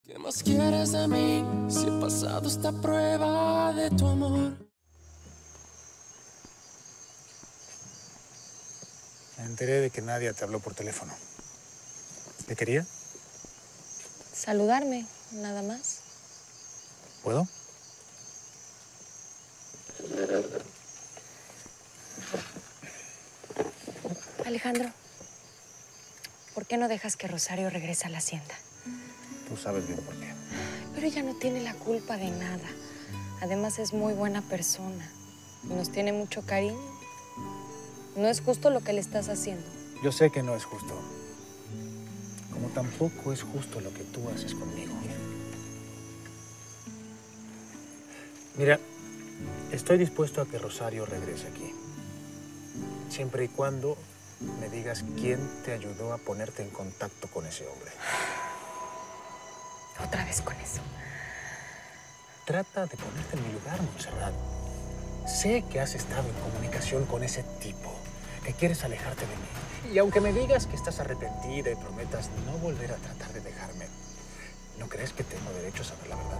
¿Qué más quieres de mí si he pasado esta prueba de tu amor? Me enteré de que Nadia te habló por teléfono. ¿Te quería? Saludarme, nada más. ¿Puedo? Alejandro, ¿por qué no dejas que Rosario regrese a la hacienda? Tú sabes bien por qué. Pero ella no tiene la culpa de nada. Además, es muy buena persona. Y nos tiene mucho cariño. No es justo lo que le estás haciendo. Yo sé que no es justo. Como tampoco es justo lo que tú haces conmigo. Mira, estoy dispuesto a que Rosario regrese aquí. Siempre y cuando me digas quién te ayudó a ponerte en contacto con ese hombre. Otra vez con eso. Trata de ponerte en mi lugar, Montserrat. Sé que has estado en comunicación con ese tipo, que quieres alejarte de mí. Y aunque me digas que estás arrepentida y prometas no volver a tratar de dejarme, ¿no crees que tengo derecho a saber la verdad?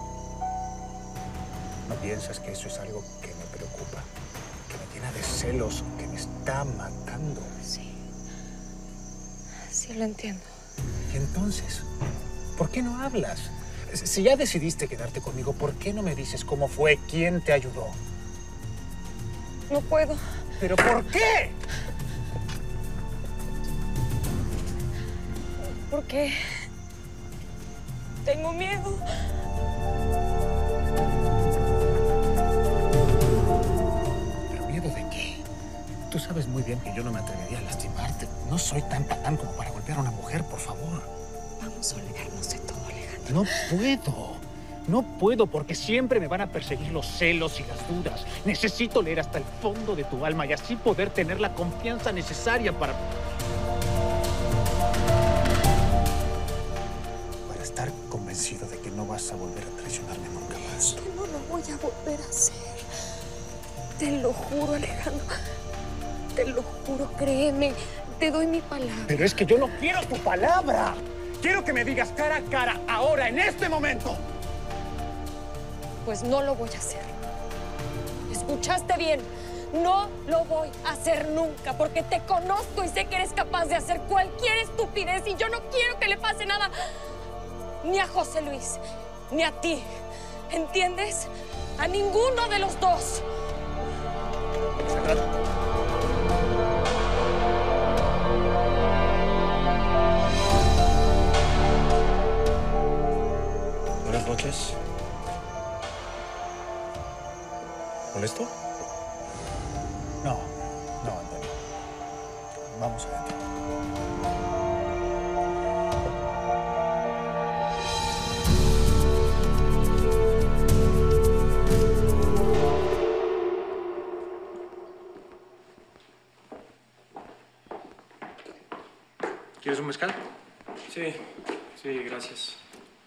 ¿No piensas que eso es algo que me preocupa? Que me llena de celos, que me está matando. Sí. Sí, lo entiendo. Y entonces, ¿por qué no hablas? Si ya decidiste quedarte conmigo, ¿por qué no me dices cómo fue, quién te ayudó? No puedo. ¿Pero por qué? Porque tengo miedo. ¿Pero miedo de qué? Tú sabes muy bien que yo no me atrevería a lastimarte. No soy tan patán como para golpear a una mujer, por favor. Vamos a olvidarnos de todo, Alejandro. No puedo. No puedo porque siempre me van a perseguir los celos y las dudas. Necesito leer hasta el fondo de tu alma y así poder tener la confianza necesaria para estar convencido de que no vas a volver a traicionarme nunca más. Que no lo voy a volver a hacer. Te lo juro, Alejandro. Te lo juro, créeme. Te doy mi palabra. Pero es que yo no quiero tu palabra. Quiero que me digas cara a cara, ahora, en este momento. Pues no lo voy a hacer. ¿Escuchaste bien? No lo voy a hacer nunca, porque te conozco y sé que eres capaz de hacer cualquier estupidez y yo no quiero que le pase nada ni a José Luis, ni a ti. ¿Entiendes? A ninguno de los dos. Buenas noches. ¿Molesto? No, Antonio. Vamos adentro. ¿Quieres un mezcal? Sí, gracias.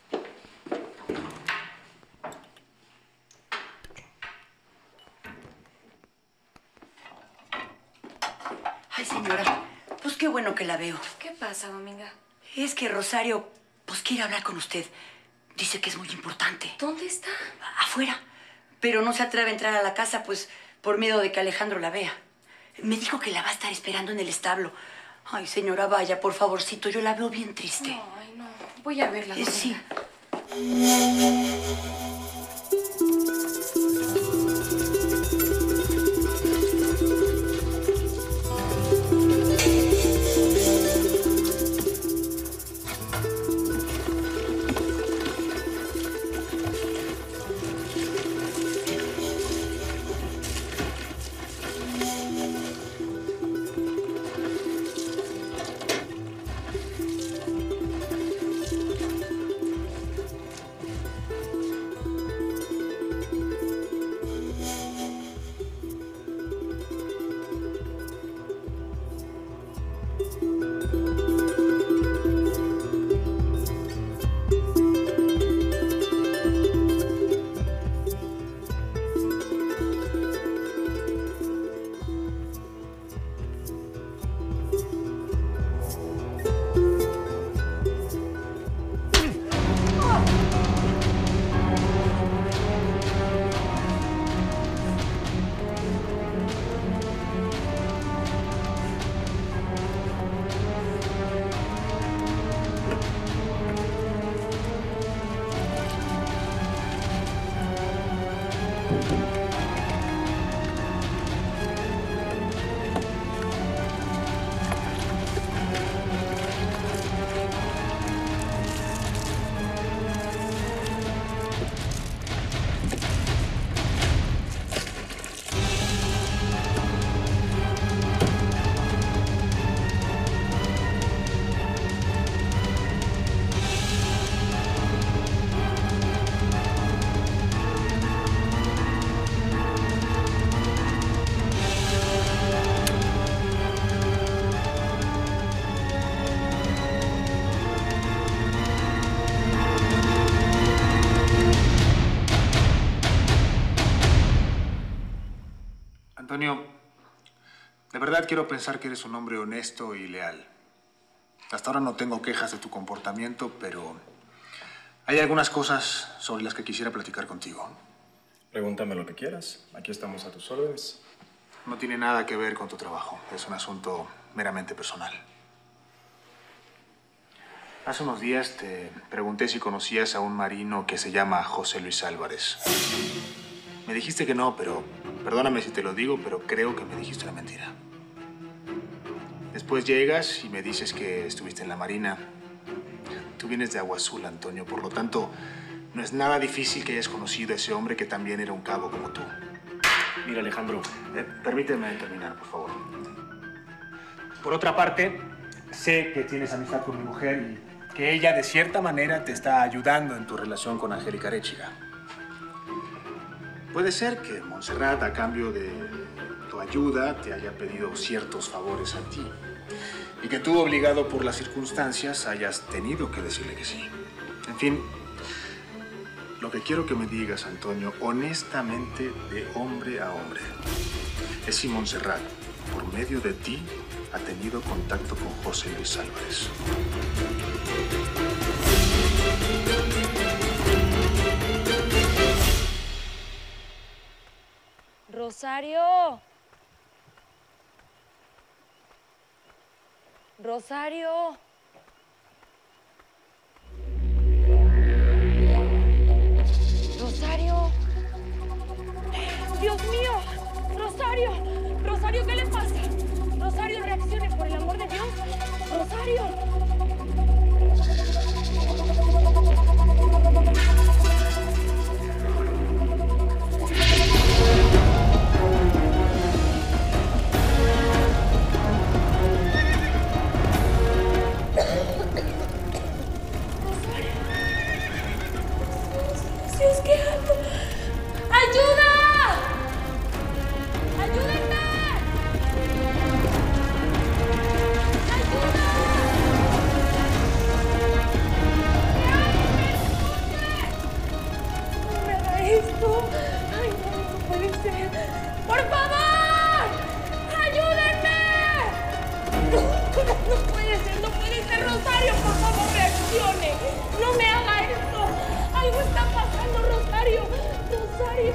Ay, señora, pues qué bueno que la veo. ¿Qué pasa, Dominga? Es que Rosario, pues quiere hablar con usted. Dice que es muy importante. ¿Dónde está? Afuera. Pero no se atreve a entrar a la casa, pues, por miedo de que Alejandro la vea. Me dijo que la va a estar esperando en el establo. Ay, señora, vaya, por favorcito, yo la veo bien triste. Ay, no. Voy a verla. Sí. Antonio, de verdad quiero pensar que eres un hombre honesto y leal. Hasta ahora no tengo quejas de tu comportamiento, pero hay algunas cosas sobre las que quisiera platicar contigo. Pregúntame lo que quieras. Aquí estamos a tus órdenes. No tiene nada que ver con tu trabajo. Es un asunto meramente personal. Hace unos días te pregunté si conocías a un marino que se llama José Luis Álvarez. Me dijiste que no, pero perdóname si te lo digo, pero creo que me dijiste una mentira. Después llegas y me dices que estuviste en la Marina. Tú vienes de Agua Azul, Antonio, por lo tanto, no es nada difícil que hayas conocido a ese hombre que también era un cabo como tú. Mira, Alejandro, permíteme terminar, por favor. Por otra parte, sé que tienes amistad con mi mujer y que ella, de cierta manera, te está ayudando en tu relación con Angélica Aréchiga. Puede ser que Montserrat, a cambio de tu ayuda, te haya pedido ciertos favores a ti. Y que tú, obligado por las circunstancias, hayas tenido que decirle que sí. En fin, lo que quiero que me digas, Antonio, honestamente, de hombre a hombre, es si Montserrat, por medio de ti, ha tenido contacto con José Luis Álvarez. Rosario. Rosario. Rosario. Dios mío. Rosario. Rosario, ¿qué le pasa? Rosario, reaccione, por el amor de Dios. Rosario. Dios, ¿qué hago? ¡Ayuda! ¡Ayúdenme! ¡Ayuda! ¡No me haga esto! ¡Ay, no puede ser! ¡Por favor! ¡Ayúdenme! No puede ser, Rosario, por favor, reaccione. No me haga esto. Algo está pasando, Rosario. Rosario.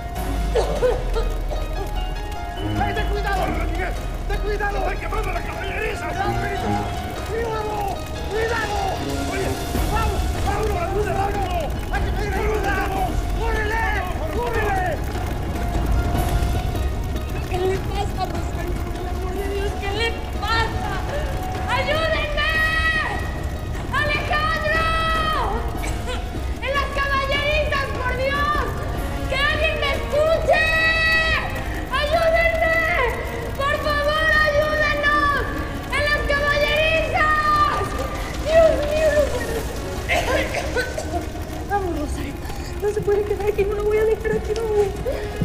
¡Ay, ten cuidado, Rodríguez! ¡Ten cuidado! ¡Están quemando la caballeriza! ¡Cuidado! ¡Cuidado! Oye, ¡vamos! ¡Vámonos! ¡Ayuda, vámonos! ¡Hay que pedir ayuda! ¡Córrele! ¡Córrele! ¿Qué le pasa, Rosario? Por el amor de Dios, ¿qué le pasa? ¡Ayúdenme! ¡Alejandro! ¡En las caballerizas, por Dios! ¡Que alguien me escuche! ¡Ayúdenme! ¡Por favor, ayúdenos! ¡En las caballerizas! ¡Dios mío, no puede ser! Vamos, Rosario. No se puede quedar aquí, no lo voy a dejar aquí, no.